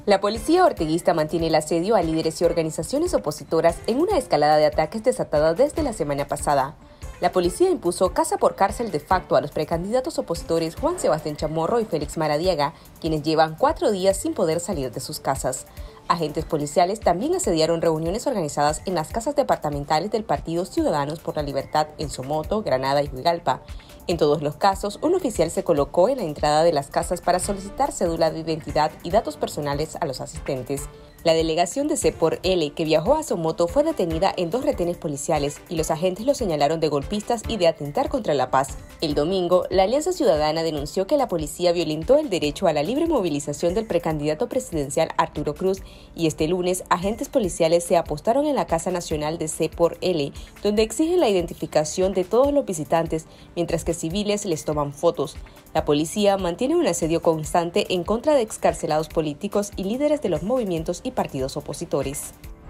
La policía orteguista mantiene el asedio a líderes y organizaciones opositoras en una escalada de ataques desatada desde la semana pasada. La policía impuso casa por cárcel de facto a los precandidatos opositores Juan Sebastián Chamorro y Félix Maradiaga, quienes llevan 4 días sin poder salir de sus casas. Agentes policiales también asediaron reuniones organizadas en las casas departamentales del Partido Ciudadanos por la Libertad en Somoto, Granada y Juigalpa. En todos los casos, un oficial se colocó en la entrada de las casas para solicitar cédula de identidad y datos personales a los asistentes. La delegación de C por L que viajó a Somoto fue detenida en 2 retenes policiales y los agentes lo señalaron de golpistas y de atentar contra la paz. El domingo, la Alianza Ciudadana denunció que la policía violentó el derecho a la libre movilización del precandidato presidencial Arturo Cruz y este lunes agentes policiales se apostaron en la Casa Nacional de C por L, donde exigen la identificación de todos los visitantes, mientras que civiles les toman fotos. La policía mantiene un asedio constante en contra de excarcelados políticos y líderes de los movimientos y partidos opositores.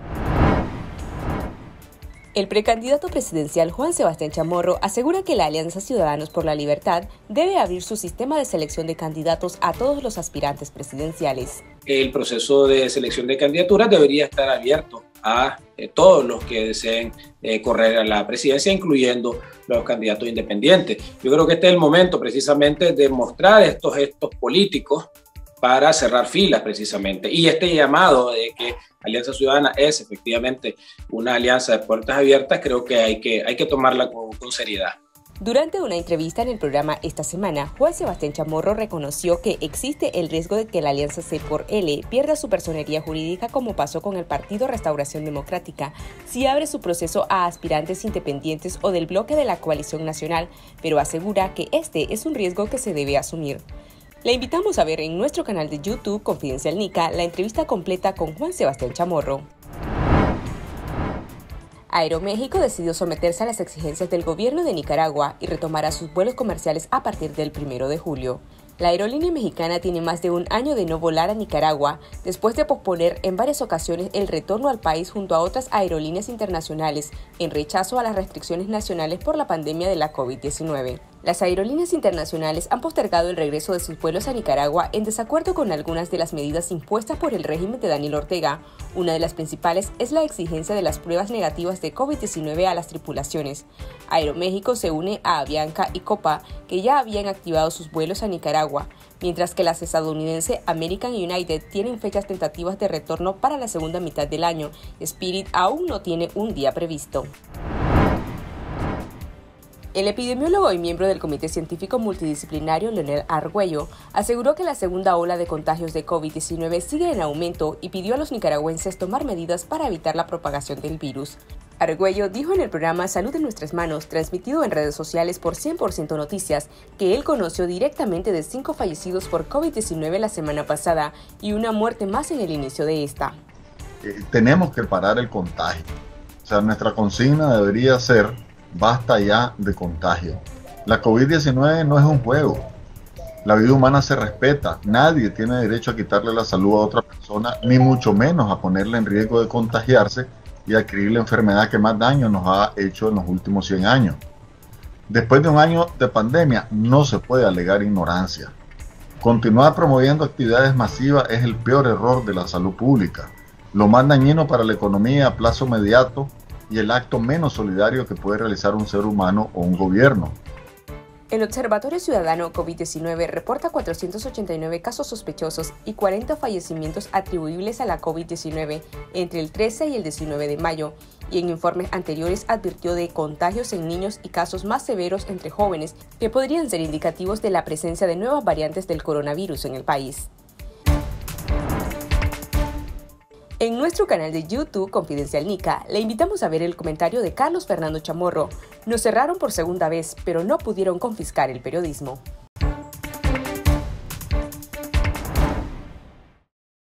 El precandidato presidencial Juan Sebastián Chamorro asegura que la Alianza Ciudadanos por la Libertad debe abrir su sistema de selección de candidatos a todos los aspirantes presidenciales. El proceso de selección de candidaturas debería estar abierto a todos los que deseen correr a la presidencia, incluyendo los candidatos independientes. Yo creo que este es el momento precisamente de mostrar estos gestos políticos para cerrar filas precisamente. Y este llamado de que Alianza Ciudadana es efectivamente una alianza de puertas abiertas, creo que hay que tomarla con seriedad. Durante una entrevista en el programa esta semana, Juan Sebastián Chamorro reconoció que existe el riesgo de que la Alianza C por L pierda su personería jurídica como pasó con el Partido Restauración Democrática, si abre su proceso a aspirantes independientes o del bloque de la coalición nacional, pero asegura que este es un riesgo que se debe asumir. Le invitamos a ver en nuestro canal de YouTube Confidencial Nica la entrevista completa con Juan Sebastián Chamorro. Aeroméxico decidió someterse a las exigencias del gobierno de Nicaragua y retomará sus vuelos comerciales a partir del 1 de julio. La aerolínea mexicana tiene más de un año de no volar a Nicaragua, después de posponer en varias ocasiones el retorno al país junto a otras aerolíneas internacionales en rechazo a las restricciones nacionales por la pandemia de la COVID-19. Las aerolíneas internacionales han postergado el regreso de sus vuelos a Nicaragua en desacuerdo con algunas de las medidas impuestas por el régimen de Daniel Ortega. Una de las principales es la exigencia de las pruebas negativas de COVID-19 a las tripulaciones. Aeroméxico se une a Avianca y Copa, que ya habían activado sus vuelos a Nicaragua, mientras que las estadounidenses American United tienen fechas tentativas de retorno para la segunda mitad del año. Spirit aún no tiene un día previsto. El epidemiólogo y miembro del Comité Científico Multidisciplinario Leonel Argüello aseguró que la segunda ola de contagios de COVID-19 sigue en aumento y pidió a los nicaragüenses tomar medidas para evitar la propagación del virus. Argüello dijo en el programa Salud en Nuestras Manos, transmitido en redes sociales por 100% Noticias, que él conoció directamente de 5 fallecidos por COVID-19 la semana pasada y una muerte más en el inicio de esta. Tenemos que parar el contagio. O sea, nuestra consigna debería ser: basta ya de contagio. La COVID-19 no es un juego. La vida humana se respeta. Nadie tiene derecho a quitarle la salud a otra persona, ni mucho menos a ponerle en riesgo de contagiarse y adquirir la enfermedad que más daño nos ha hecho en los últimos 100 años. Después de un año de pandemia, no se puede alegar ignorancia. Continuar promoviendo actividades masivas es el peor error de la salud pública, lo más dañino para la economía a plazo inmediato y el acto menos solidario que puede realizar un ser humano o un gobierno. El Observatorio Ciudadano COVID-19 reporta 489 casos sospechosos y 40 fallecimientos atribuibles a la COVID-19 entre el 13 y el 19 de mayo, y en informes anteriores advirtió de contagios en niños y casos más severos entre jóvenes que podrían ser indicativos de la presencia de nuevas variantes del coronavirus en el país. En nuestro canal de YouTube Confidencial Nica, le invitamos a ver el comentario de Carlos Fernando Chamorro. Nos cerraron por segunda vez, pero no pudieron confiscar el periodismo.